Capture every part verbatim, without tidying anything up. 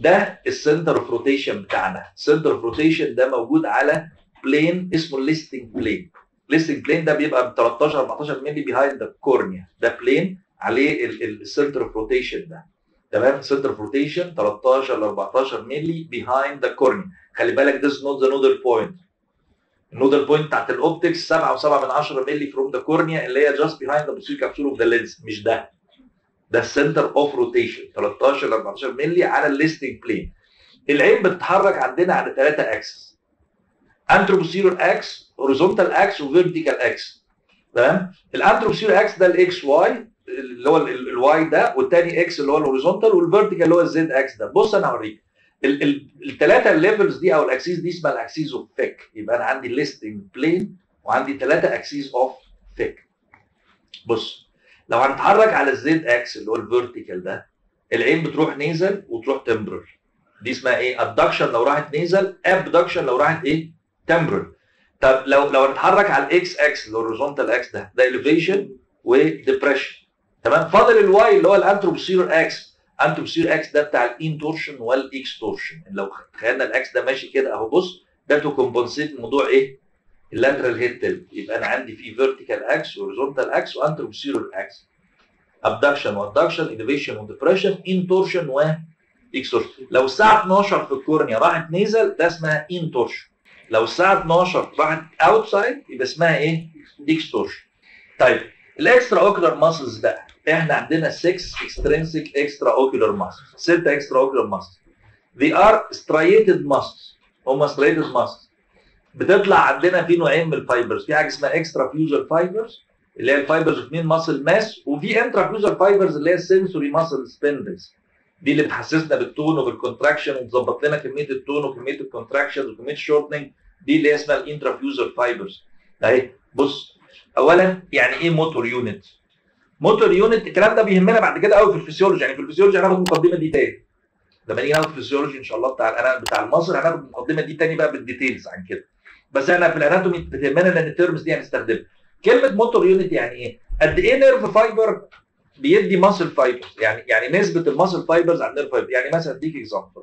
ده السنتر اوف روتيشن بتاعنا. السنتر اوف روتيشن ده موجود على بلين اسمه الليستنج بلين. الليستنج بلين ده بيبقى ب تلتاشر اربعتاشر مللي بيهايند ذا كورنيا. ده بلين عليه السنتر اوف روتيشن ده. تمام. سنتر اوف روتيشن تلتاشر ل اربعتاشر مللي بيهايند ذا كورنيا. خلي بالك ده نوت ذا نودل بوينت. النودل بوينت بتاعت الاوبتكس سبعة وسبعة من عشرة مللي فروم ذا كورنيا اللي هي جاست بيهايند ذا بوستيريور كابسول اوف ذا لينز. مش ده. ده السنتر اوف روتيشن تلتاشر ل اربعتاشر مللي على الليستنج بلين. العين بتتحرك عندنا على ثلاثة اكسس. انتروبوسيرور اكس، هوريزونتال اكس، وفيرتيكال اكس. تمام؟ الانتروبوسيرور اكس ده الاكس واي اللي هو الواي ده، والثاني اكس اللي هو الهوريزونتال، والفيرتيكال اللي هو الزد اكس ده. بص انا هوريك الثلاثه الليفلز دي او الاكسيس دي اسمها الاكسيس اوف فيك. يبقى انا عندي الليستنج بلين وعندي ثلاثه اكسيس اوف فيك. بص لو هنتحرك على الزد اكس اللي هو الفيرتيكال ده، العين بتروح نيزل وتروح تمبرال. دي اسمها ايه؟ ابدكشن لو راحت نيزل، ابدكشن لو راحت ايه؟ تمبرال. طب لو لو هنتحرك على الاكس اكس اللي هو الهوريزونتال اكس ده، ده اليفيشن وديبريشن. تمام. فاضل الواي اللي هو الانتروبوسيرور اكس. الانتروبوسيرور اكس ده بتاع الانتورشن والاكستورشن. لو تخيلنا الاكس ده ماشي كده اهو، بص ده تو كومبنسيت موضوع ايه؟ اللاترال هيد تلت. يبقى انا عندي فيه فيرتيكال اكس وهوريزونتال اكس وانتروبوسيرور اكس. ابدكشن وادكشن، اليفيشن وديبريشن، انتورشن واكستورشن. لو الساعه اتناشر في الكورنيا راحت نيزل ده اسمها انتورشن. لو الساعه اتناشر راحت اوتسايد يبقى اسمها ايه؟ اكستورشن. طيب الاكسترا اوكولار ماسلز بقى، احنا عندنا ستة اكسترينسيك اكسترا اوكولار ماسلز، ستة اكسترا اوكولار ماسلز. they are striated muscles. هم striated muscles. بتطلع عندنا في نوعين من الفايبرز، في حاجه اسمها اكسترا فيوزر فايبرز اللي هي الفايبرز اوف مين ماسل ماس، وفي انترا فيوزر فايبرز اللي هي السنسوري ماسل سبندلز. دي اللي بتحسسنا بالتون وبالكونتراكشن وتظبط لنا كميه التون وكميه الكونتراكشن وكميه الشورتنج. دي اللي هي اسمها الانترا فيوزر فايبرز. اهي بص، اولا يعني ايه موتور يونت؟ موتور يونت الكلام ده بيهمنا بعد كده قوي في الفسيولوجي. يعني في الفسيولوجي هناخد المقدمه دي تاني لما نيجي ناخد الفسيولوجي ان شاء الله بتاع الاناتومي بتاع المصري، هناخد المقدمه دي تاني بقى بالديتيلز عن كده. بس احنا في الاناتومي بتهمنا لان الترمز دي هنستخدمها. كلمه موتور يونت يعني ايه؟ قد ايه نيرف فايبر بيدي ماسل فايبرز، يعني يعني نسبه الماسل فايبرز على النيرف فايبر. يعني مثلا اديك اكزامبل،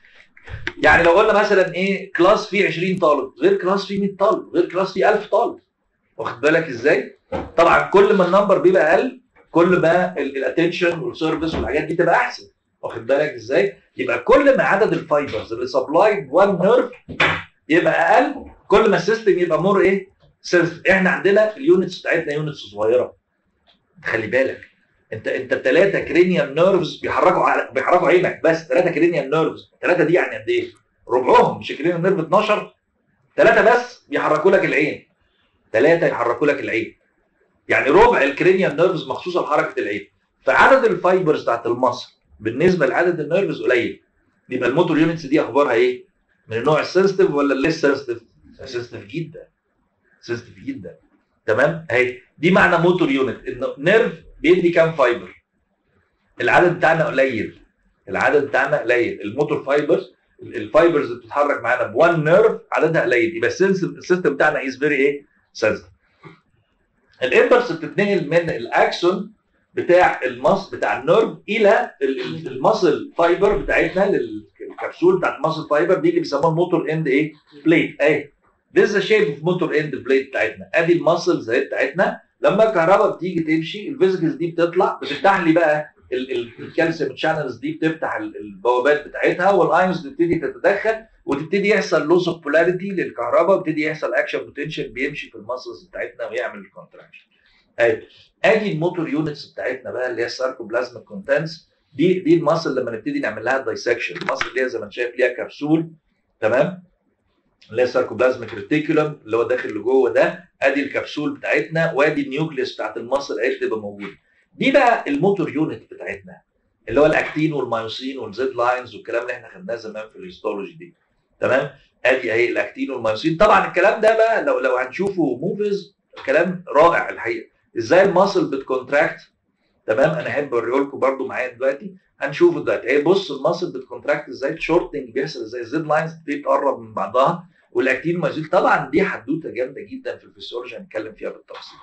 يعني لو قلنا مثلا ايه كلاس فيه عشرين طالب غير كلاس فيه مية طالب غير كلاس فيه ألف طالب. واخد بالك ازاي؟ طبعا كل ما النمبر بيبقى اقل كل ما الاتنشن والسيرفيس والحاجات دي تبقى احسن. واخد بالك ازاي؟ يبقى كل ما عدد الفايبرز اللي سبلايد وان نيرف يبقى اقل كل ما السيستم يبقى مور ايه؟ سيرف. احنا عندنا اليونتس بتاعتنا يونتس صغيره. خلي بالك انت انت ثلاثه كرينيال نيرفز بيحركوا على بيحركوا عينك بس. ثلاثه كرينيال نيرفز، ثلاثه دي يعني قد ايه؟ ربعهم. مش كرينيال نيرف اتناشر، ثلاثه بس بيحركوا لك العين. ثلاثه يحركوا لك العين. يعني ربع الكرينيال نيرفز مخصوصه لحركه العين. فعدد الفايبرز بتاعت المصل بالنسبه لعدد النيرفز قليل. يبقى الموتور يونتس دي اخبارها ايه؟ من النوع السنسيتيف ولا الليس سنسيتيف؟ سنسيتيف جدا. سنسيتيف جدا. تمام؟ اهي دي معنى موتور يونت، انه نيرف بيدي كام فايبر؟ العدد بتاعنا قليل. العدد بتاعنا قليل. الموتور فايبرز الفايبرز اللي بتتحرك معانا بوان نيرف عددها قليل. يبقى السيستم بتاعنا از فيري ايه؟ سنسيتيف. الامبلس بتتنقل من الاكسون بتاع المصل بتاع النيرف الى المصل فايبر بتاعتنا، للكبسول بتاعت المصل فايبر دي اللي بيسموها الموتور اند ايه؟ بليت. اهي This is the shape of motor end plate بتاعتنا. ادي الماسلز اهي بتاعتنا. لما الكهرباء بتيجي تمشي الفيزيكلز دي بتطلع بتفتح لي بقى الكالسيوم شانلز دي، بتفتح البوابات بتاعتها والايونز بتبتدي تتدخل وتبتدي يحصل لوس اوف بولاريتي للكهرباء، وبتبتدي يحصل اكشن بوتنشال بيمشي في الماسلز بتاعتنا ويعمل الكونتراكشن. اهي ادي الموتور يونتس بتاعتنا بقى اللي هي الساركوبلازميك كونتنتس. دي دي الماسل لما نبتدي نعمل لها دايسكشن. الماسل اللي هي زي ما انت شايف ليها كبسول، تمام؟ اللي هي الساركوبلازميك ريتيكولم اللي هو داخل لجوه ده. ادي الكبسول بتاعتنا وادي النيوكليس بتاعت المصل اهي تبقى موجوده. دي بقى الموتور يونت بتاعتنا اللي هو الاكتين والمايوسين والزد لاينز والكلام اللي احنا خدناه زمان في الهيستولوجي دي. تمام؟ ادي اهي الاكتين والمايوسين. طبعا الكلام ده بقى لو لو هنشوفه موفيز كلام رائع الحقيقه. ازاي المصل بتكونتراكت. تمام؟ انا احب اوريه لكم برده معايا دلوقتي. هنشوفه دلوقتي. اهي بص المصل بتكونتراكت ازاي، شورتنج بيحصل ازاي، الزد لاينز بتقرب من بعضها والاكتين مازيل. طبعا دي حدوته جامده جدا في الفسيولوجي هنتكلم فيها بالتفصيل.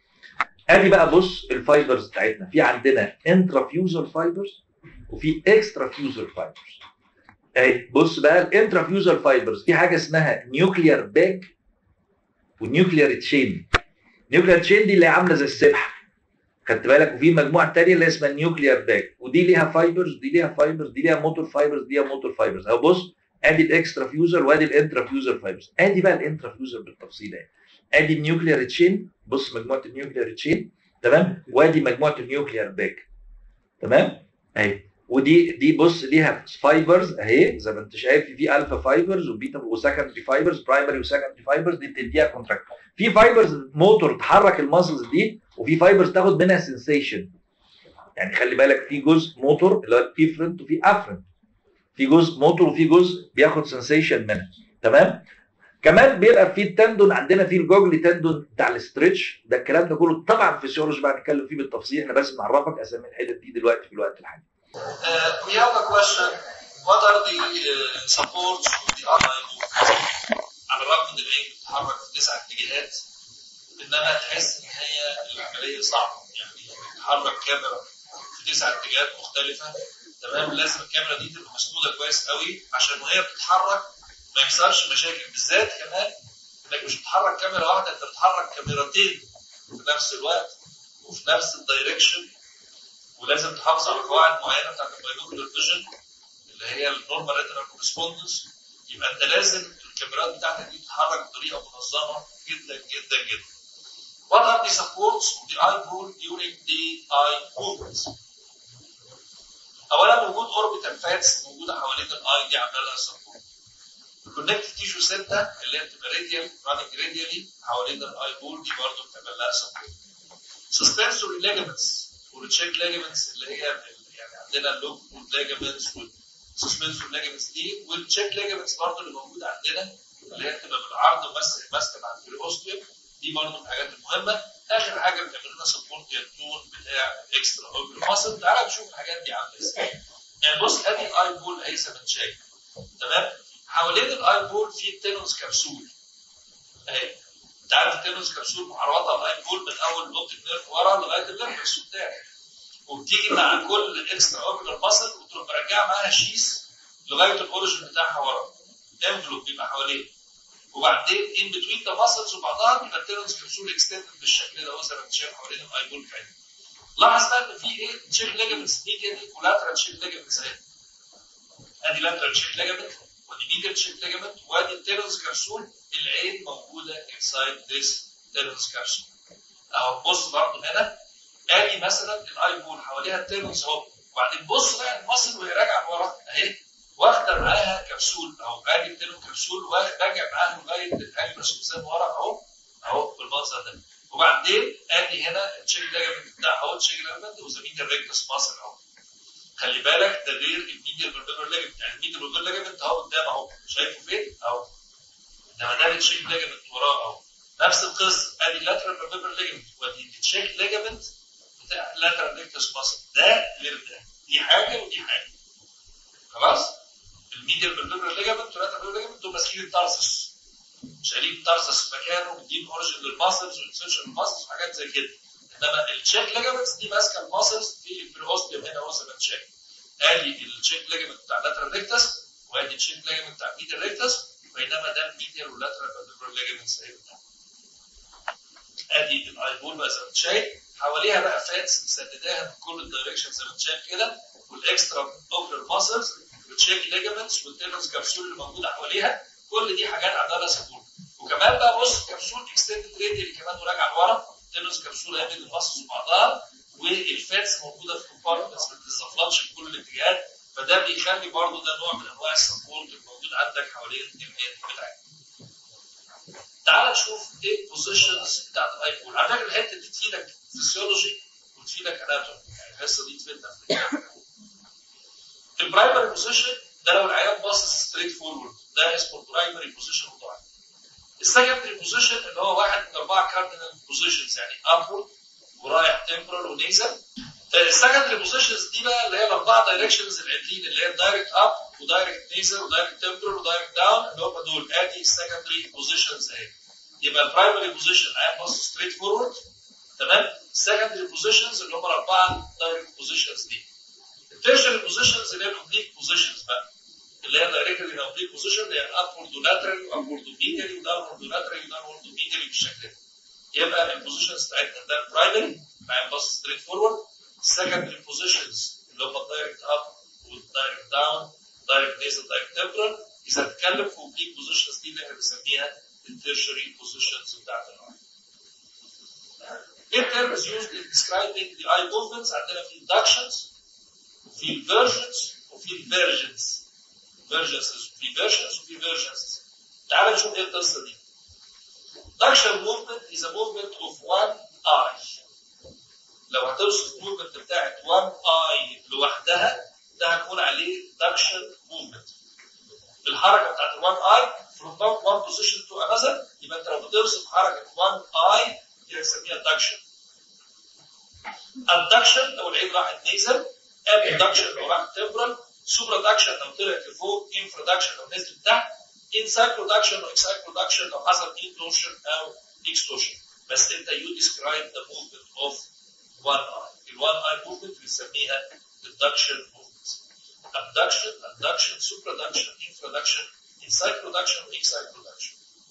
ادي بقى بص الفايبرز بتاعتنا. في عندنا انترا فيوزر فايبرز وفي اكسترا فيوزر فايبرز. اهي بص بقى الانترافيوزال فايبرز في حاجه اسمها نيوكليار باك ونيوكليار تشين. نيوكليار تشين دي اللي عامله زي السبحه، خدت بالك؟ وفي مجموعه ثانيه اللي اسمها نيوكليار باك، ودي ليها فايبرز دي ليها فايبرز دي ليها موتور فايبرز دي ليها موتور فايبرز. اهو بص ادي الاكسترا فيوزر وادي الانترافيوزر فايبرز. ادي بقى الانترافيوزر بالتفصيل اهي. ادي النيوكليار تشين، بص مجموعه النيوكليار تشين تمام، وادي مجموعه النيوكليار باك تمام اهي. ودي دي بص ليها فايبرز اهي زي ما انت شايف، في الفا فايبرز وبيتا وسكندري فايبرز، برايمري وسكندري فايبرز، دي بتديها كونتراكت. في فايبرز موتور تحرك الماسلز دي، وفي فايبرز تاخد منها سنسيشن. يعني خلي بالك في جزء موتور اللي هو الافرنت وفي افرنت، في جزء موتور وفي جزء بياخد سنسيشن منها تمام. كمان بيبقى في التندون عندنا، في الجوجلي تندون بتاع الاسترتش ده، الكلام ده كله طبعا فيسيولوجي بقى نتكلم فيه بالتفصيل، احنا بس بنعرفك اسامي الحتت دي دلوقتي في الوقت الحالي. Uh, we have a question. What are the uh, supports of the online movement? على الرغم من ان هي بتتحرك في تسع اتجاهات، انما تحس ان هي العمليه صعبه. يعني تحرك كاميرا في تسع اتجاهات مختلفه تمام، لازم الكاميرا دي تبقى مسنوده كويس قوي عشان وهي بتتحرك ما يحصلش مشاكل، بالذات كمان انك مش بتحرك كاميرا واحده، انت بتحرك كاميرتين في نفس الوقت وفي نفس الدايركشن، ولازم تحافظ على قواعد معينه بتاعت الباينوكولار فيجن اللي هي النورمال ريتنال كورسبوندنس. يبقى انت لازم الكاميرات بتاعتك دي تتحرك بطريقه منظمه جدا جدا جدا. What are the supports of the eye ball during the eye movements؟ اولا وجود اوربيتال فاتس موجوده حوالين الاي دي عامله لها سبورت. الكونكتيف تيشو سته اللي هي بتبقى راديال راننج راديالي حوالين الاي بول دي برضه بتعمل لها سبورت. سسبنسوري ليجمنتس والتشيك ليجمنتس اللي هي يعني عندنا اللوب ليجمنتس والسسبنسوري ليجمنتس دي، والتشيك ليجمنتس برضه اللي موجوده عندنا اللي هي بتبقى بالعرض وماسكه ماسكه مع البريوستيوم، دي برضه من الحاجات المهمه. اخر حاجه بتعمل لنا سبورت هي التون بتاع اكسترا اوبر ماسل. تعالى نشوف الحاجات دي عامله ازاي. يعني بص ادي الاي بول اهي زي ما انت شايف تمام، حوالين الاي بول في تينوس كبسول اهي. انت عارف التينوس كبسول معرضه الاي بول من اول الاوبتيك نيرف ورا لغايه الليمبس بتاعك، وبتيجي مع كل اكسترا اوبر ماسل وتروح مرجعه معاها شيس لغايه الاوريجن بتاعها ورا، انفلوب بيبقى حواليه، وبعدين ان بتوين ذا ماسلز وبعضها بيبقى التيرنس كبسول اكستندد بالشكل ده زي ما انت شايف حوالين الاي بول بتاعتنا. لاحظ بقى ان في ايه تشيك ليجمنتس ميديال ولاترال تشيك ليجمنتس اهي. ادي لاترال تشيك ليجمنت ودي ميديال تشيك ليجمنت وادي التيرنس كبسول، العين موجوده انسايد ذيس تيرنس كبسول. اهو بص برضه هنا ادي مثلا الاي بول حواليها التيرنس اهو، وبعدين بص بقى المصل وهي راجعه لورا اهي واخده معاها كبسول اهو، ادي التيرنس كبسول راجع معاها لغايه الهايبرس قدام ورا اهو اهو بالمنظر ده. وبعدين ادي هنا التشيك ليجمنت بتاعها اهو، التشيك ليجمنت وزميل الريكتس ماسل اهو. خلي بالك ده غير الميديال بالبيبر ليجمنت، يعني الميديال بالبيبر ليجمنت اهو قدام اهو، شايفه فين اهو، انما ده التشيك ليجمنت وراه اهو. نفس القصه ادي اللاترال بالبيبر ليجمنت ودي التشيك ليجمنت بتاع اللاترال ريكتس ماسل، ده غير ده، دي حاجه ودي حاجه. خلاص؟ الميديال بالبيبر ليجمنت واللاترال بالبيبر ليجمنت دول ماسكين التارسس، شايلين التارسس في مكانه ومدين اوريجن للماسلز والانسيرشن للماسلز وحاجات زي كده. انما التشيك ليجمنتس دي ماسكه الماسلز في البريوستيوم هنا اهو زي ما انت شايف. ادي التشيك ليجمنت بتاع اللاترال ريكتس وادي التشيك ليجمنت بتاع الميديال ريكتس، بينما ده الميديال واللاترال بالبيبر ليجمنتس اهي. ادي الاي بول بقى زي ما انت شايف، حواليها بقى فاتس مسدداها من كل الدايركشن زي ما انت شايف كده، والاكسترا اوبلر ماسلز والتشيك ليجمنتس والتيرنس كبسول اللي موجوده حواليها، كل دي حاجات عندها سبورت. وكمان بقى بص كبسول اكستندد راديال كمان وراجع لورا، تيرنس كبسول هي بين الماسلز وبعضها، والفاتس موجوده في كومبارتمنتس ما بتتزفلطش في كل الاتجاهات، فده بيخلي برضه ده نوع من انواع السبورت الموجود عندك حوالين الهيد بتاعك. تعال نشوف ايه البوزيشنز بتاعت الاي بول. على فكره الحته دي تفيدك فيسيولوجي وتفيدك اناتومي، يعني الحصه دي تفيدنا في البرايمري بوزيشن. ده لو العيان باصص ستريت فورورد ده اسمه البرايمري بوزيشن بتاعه. السكندري بوزيشن اللي هو واحد من اربعه كاردينال بوزيشنز، يعني ابورد ورايح تمبرال ونيزل. السكندري بوزيشنز دي بقى اللي هي الاربعه دايركشنز العدلين اللي هي دايركت اب ودايركت نيزل ودايركت تمبرال ودايركت داون، اللي هم دول ادي السكندري بوزيشنز اهي. يبقى البرايمري بوزيشن العيان باصص ستريت فورورد تمام. السكندري بوزيشنز اللي هم الاربعه دايركت بوزيشنز دي. التيرشري بوزيشنز اللي هي الاوبليك بوزيشنز بقى، اللي اللي هي دايركتلي ان اوبليك بوزيشن اللي هي ابورد ولاترال وابورد وميديالي وداونورد ولاترال وداونورد وميديالي بالشكل ده. يبقى البوزيشنز بتاعتنا ده البرايمري مع باص ستريت فورورد. السكندري بوزيشنز اللي هم الدايركت اب والدايركت داون دايركت نيزل دايركت تمبرال. اذا بتتكلم في اوبليك بوزيشنز دي اللي احنا بنسميها التيرشري بوزيشنز بتاعت الاي. ايه term is used in describing the eye movements؟ عندنا في inductions وفي versions وفي versions. versions وفي versions وفي versions. تعال نشوف ايه القصه دي. Induction movement is a movement of one eye. لو هتوصف movement بتاعت one eye لوحدها ده هنقول عليه induction movement. الحركه بتاعت one eye from one position to another. يبقى انت لو بتوصف حركه one eye دي هنسميها induction. abduction لو العين راحت نيزل، abduction لو راحت temporal، subduction لو طلعت لفوق، infraduction لو نزلت تحت، incycloduction و excycloduction لو حصل intorsion او extorsion. بس انت you describe the movement of one eye. ال one eye movement بنسميها induction movement. abduction, adduction, supraduction, infraduction, incycloduction و excycloduction.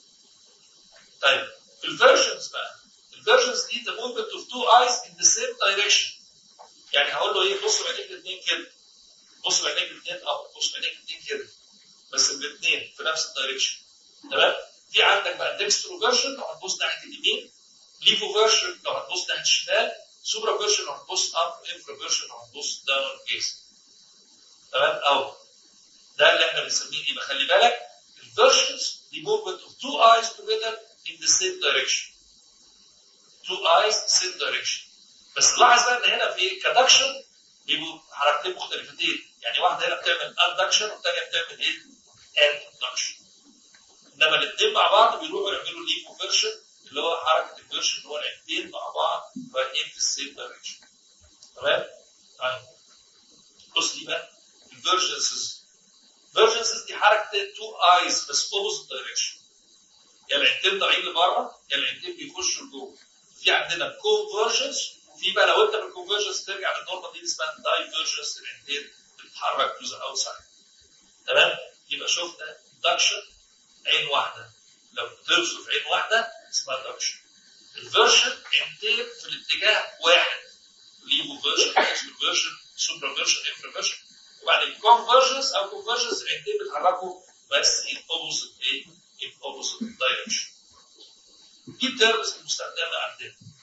طيب الفيرجنز بقى. الفيرجنز دي the movement of two eyes in the same direction. يعني هقول له ايه؟ بصوا عينيك الاثنين كده. بصوا عينيك الاثنين اب، بصوا عينيك الاثنين كده. بس الاثنين في نفس الدايركشن. تمام؟ في عندك بقى ديكسترو فيرجن لو هتبص ناحيه اليمين، ليفو فيرجن لو هتبص ناحيه الشمال، سوبرا فيرجن لو هتبص اب، انفرا فيرجن لو هتبص داون جيز. تمام؟ اهو. ده اللي احنا بنسميه. يبقى خلي بالك الفيرجنز دي movement of two eyes together in the same direction. two eyes same direction. بس لاحظ بقى ان هنا في كادكشن بيبقوا حركتين مختلفتين. يعني واحده هنا بتعمل ادكشن والثانيه بتعمل ايه؟ ادكشن. انما الاثنين مع بعض بيروحوا يعملوا ليفو فيرجن اللي هو حركه الفيرجن اللي هو العينتين مع بعض رايحين في السيم دايركشن. تمام؟ طيب بص دي بقى الفيرجنسز. فيرجنسز دي حركه تو ايز بس اوبوزيت دايركشن. يا العينتين طالعين لبره يا العينتين بيخشوا لجوه. في عندنا كونفرجنس وفي بقى لو انت بالكونفرجنس ترجع للنورمال دي اسمها دايفرجنس. العينتين بتتحرك تو ذا اوتسايد. تمام؟ يبقى شفنا دكشن عين واحده. لو بتوصف عين واحده اسمها دكشن. الفيرجن عينتين في الاتجاه واحد. ليفو فيرجن، اكسبر فيرجن، سوبرا فيرجن، انفرا فيرجن. وبعد الكونفرجنس او كونفرجنس العينتين بيتحركوا بس in opposite ايه؟ in opposite direction. دي التيرمز المستخدمه عندنا.